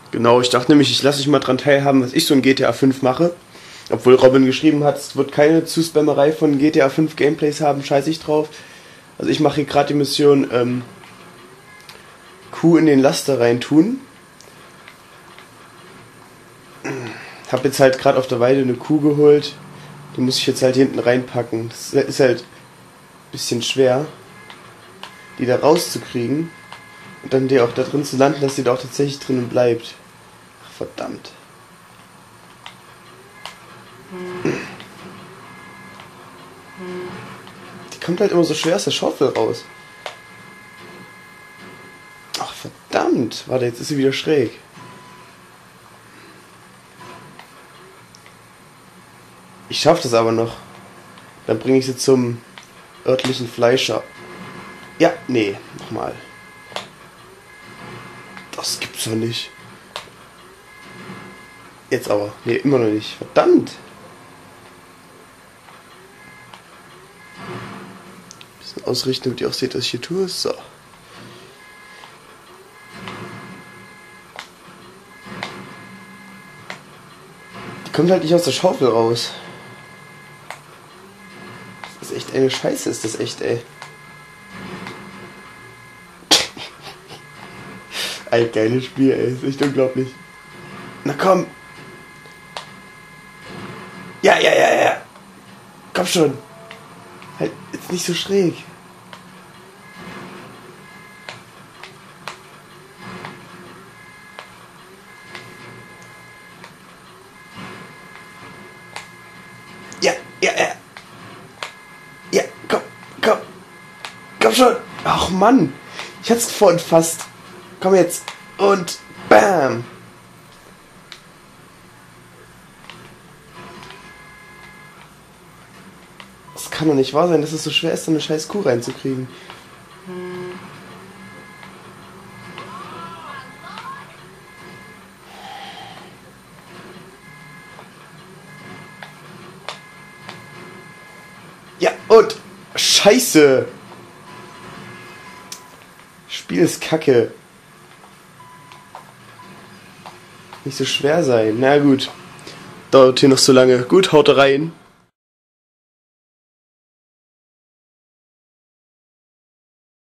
Genau, ich dachte nämlich, ich lasse euch mal dran teilhaben, was ich so in GTA 5 mache. Obwohl Robin geschrieben hat, es wird keine Zuspammerei von GTA 5 Gameplays haben, scheiße ich drauf. Also ich mache hier gerade die Mission, Kuh in den Laster reintun. Hab jetzt halt gerade auf der Weide eine Kuh geholt. Die muss ich jetzt halt hinten reinpacken. Das ist halt ein bisschen schwer, die da rauszukriegen. Und dann die auch da drin zu landen, dass die da auch tatsächlich drinnen bleibt. Ach, verdammt. Die kommt halt immer so schwer aus der Schaufel raus. Ach, verdammt. Warte, jetzt ist sie wieder schräg. Ich schaff das aber noch. Dann bringe ich sie zum örtlichen Fleischer. Ja, nee, nochmal. Das gibt's doch nicht. Jetzt aber. Nee, immer noch nicht. Verdammt. Ein bisschen ausrichten, damit ihr auch seht, was ich hier tue. So. Die kommt halt nicht aus der Schaufel raus. Das ist echt eine Scheiße, ist das echt, ey. Ein geiles Spiel, ey. Ist echt unglaublich. Na komm. Ja. Komm schon. Halt, jetzt nicht so schräg. Ja. Ja, komm schon. Ach Mann. Ich hatte es vorhin fast. Komm jetzt. Und bam. Das kann doch nicht wahr sein, dass es so schwer ist, so eine scheiß Kuh reinzukriegen. Ja, und Scheiße. Spiel ist kacke. Nicht so schwer sein. Na gut. Dauert hier noch so lange. Gut, haut rein.